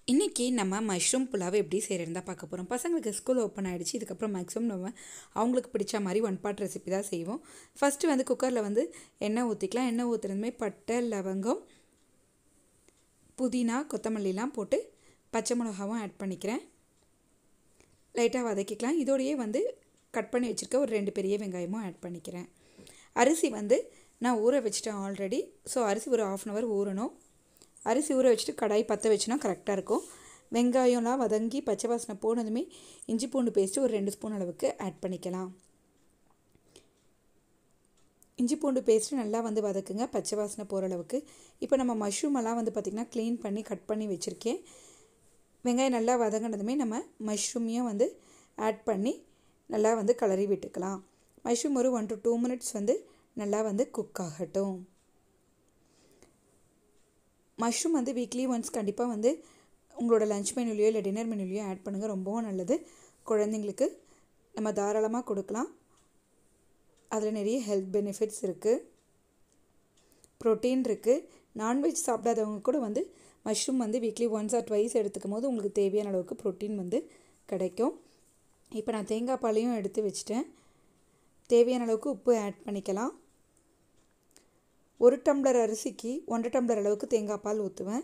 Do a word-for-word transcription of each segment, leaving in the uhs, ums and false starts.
இன்றைக்கி நம்ம மஷ்ரூம் புலாவ் எப்படி செய்கிறதுன்னு தான் பார்க்க போகிறோம். பசங்களுக்கு ஸ்கூல் ஓப்பன் ஆகிடுச்சு. இதுக்கப்புறம் மேக்ஸிமம் நம்ம அவங்களுக்கு பிடிச்ச மாதிரி ஒன் பார்ட் ரெசிபி தான் செய்வோம். ஃபஸ்ட்டு வந்து குக்கரில் வந்து எண்ணெய் ஊற்றிக்கலாம். எண்ணெய் ஊற்றுறதுமே பட்டை, லவங்கம், புதினா, கொத்தமல்லிலாம் போட்டு பச்சை மிளகாவும் ஆட் பண்ணிக்கிறேன். லைட்டாக வதக்கிக்கலாம். இதோடையே வந்து கட் பண்ணி வச்சுருக்க ஒரு ரெண்டு பெரிய வெங்காயமும் ஆட் பண்ணிக்கிறேன். அரிசி வந்து நான் ஊற வச்சுட்டேன் ஆல்ரெடி. ஸோ அரிசி ஒரு ஆஃப் அன் ஹவர் ஊறணும். அரிசி ஊற வச்சுட்டு கடாய் பற்ற வச்சுனா கரெக்டாக இருக்கும். வெங்காயம்லாம் வதங்கி பச்சை வாசனை போனதுமே இஞ்சி பூண்டு பேஸ்ட்டு ஒரு ரெண்டு ஸ்பூன் அளவுக்கு ஆட் பண்ணிக்கலாம். இஞ்சி பூண்டு பேஸ்ட்டு நல்லா வந்து வதக்குங்க, பச்சை வாசனை போகிற அளவுக்கு. இப்போ நம்ம மஷ்ரூமெல்லாம் வந்து பார்த்திங்கன்னா க்ளீன் பண்ணி கட் பண்ணி வச்சுருக்கேன். வெங்காயம் நல்லா வதங்கினதுமே நம்ம மஷ்ரூமையும் வந்து ஆட் பண்ணி நல்லா வந்து கலரி விட்டுக்கலாம். மஷ்ரூம் ஒரு ஒன் டு டூ மினிட்ஸ் வந்து நல்லா வந்து குக் ஆகட்டும். மஷ்ரூம் வந்து வீக்லி ஒன்ஸ் கண்டிப்பாக வந்து உங்களோட லஞ்ச் மெனுலையோ இல்லை டின்னர் மெனுலையோ ஆட் பண்ணுங்கள். ரொம்பவும் நல்லது. குழந்தைங்களுக்கு நம்ம தாராளமாக கொடுக்கலாம். அதில் நிறைய ஹெல்த் பெனிஃபிட்ஸ் இருக்குது, ப்ரோட்டீன் இருக்குது. நான்வெஜ் சாப்பிடாதவங்க கூட வந்து மஷ்ரூம் வந்து வீக்லி ஒன்ஸ் ஆர் ட்வைஸ் எடுத்துக்கும் போது உங்களுக்கு தேவையான அளவுக்கு ப்ரோட்டீன் வந்து கிடைக்கும். இப்போ நான் தேங்காய் பாலையும் எடுத்து வச்சுட்டேன். தேவையான அளவுக்கு உப்பு ஆட் பண்ணிக்கலாம். ஒரு டம்ளர் அரிசிக்கு ஒன்றரை டம்ளர் அளவுக்கு தேங்காய் பால் ஊற்றுவேன்.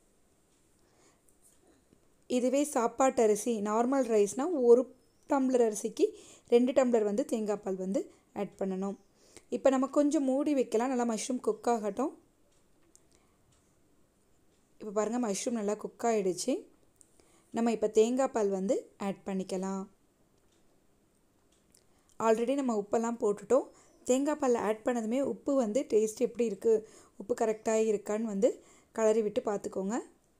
இதுவே சாப்பாட்டு அரிசி நார்மல் ரைஸ்னால் ஒரு டம்ளர் அரிசிக்கு ரெண்டு டம்ளர் வந்து தேங்காய் பால் வந்து ஆட் பண்ணணும். இப்போ நம்ம கொஞ்சம் மூடி வைக்கலாம். நல்லா மஷ்ரூம் குக் ஆகட்டும். இப்போ பாருங்கள், மஷ்ரூம் நல்லா குக் ஆகிடுச்சு. நம்ம இப்போ தேங்காய் பால் வந்து ஆட் பண்ணிக்கலாம். ஆல்ரெடி நம்ம உப்பெல்லாம் போட்டுட்டோம். தேங்காய் பால் ஆட் பண்ணதுமே உப்பு வந்து டேஸ்ட் எப்படி இருக்குது, உப்பு கரெக்டாக இருக்கான்னு வந்து கலரி விட்டு பார்த்துக்கோங்க.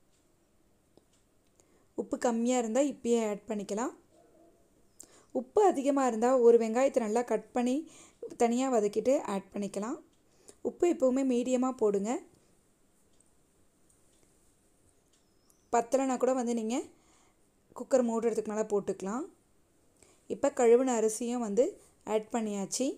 உப்பு கம்மியாக இருந்தால் இப்பயே ஆட் பண்ணிக்கலாம். உப்பு அதிகமாக இருந்தால் ஒரு வெங்காயத்தை நல்லா கட் பண்ணி தனியாக வதக்கிட்டு ஆட் பண்ணிக்கலாம். உப்பு எப்போவுமே மீடியமாக போடுங்க. பத்தலைனா கூட வந்து நீங்கள் குக்கர் மூடுறதுக்கு மேலே போட்டுக்கலாம். இப்போ கழுவின அரிசியும் வந்து ஆட் பண்ணியாச்சு.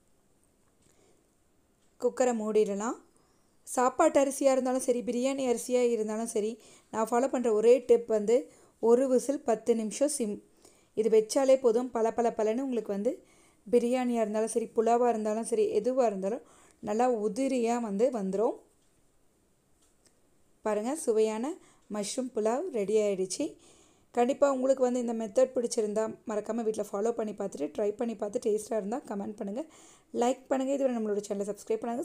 குக்கரை மூடிடலாம். சாப்பாட்டு அரிசியாக இருந்தாலும் சரி, பிரியாணி அரிசியாக இருந்தாலும் சரி, நான் ஃபாலோ பண்ணுற ஒரே டிப் வந்து ஒரு விசில் பத்து நிமிஷம் சிம். இது வச்சாலே போதும். பல பல பலன்னு உங்களுக்கு வந்து பிரியாணியாக இருந்தாலும் சரி, புலாவாக இருந்தாலும் சரி, எதுவாக இருந்தாலும் நல்லா உதிரியாக வந்து வந்துடும். பாருங்கள், சுவையான மஷ்ரூம் புலாவ் ரெடி ஆகிடுச்சு. கண்டிப்பாக உங்களுக்கு வந்து இந்த மெத்தட் பிடிச்சிருந்தால் மறக்காமல் வீட்டில் ஃபாலோ பண்ணி பார்த்துட்டு ட்ரை பண்ணி பார்த்து டேஸ்ட்டாக இருந்தால் கமெண்ட் பண்ணுங்கள், லைக் பண்ணுங்கள். இதுவரை நம்மளோட சேனலை சப்ஸ்கிரைப் பண்ணுங்கள்.